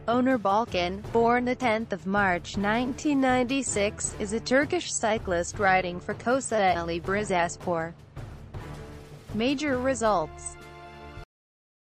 Onur Balkan, born the 10th of March 1996, is a Turkish cyclist riding for Kocaeli Bursaspor. Major results: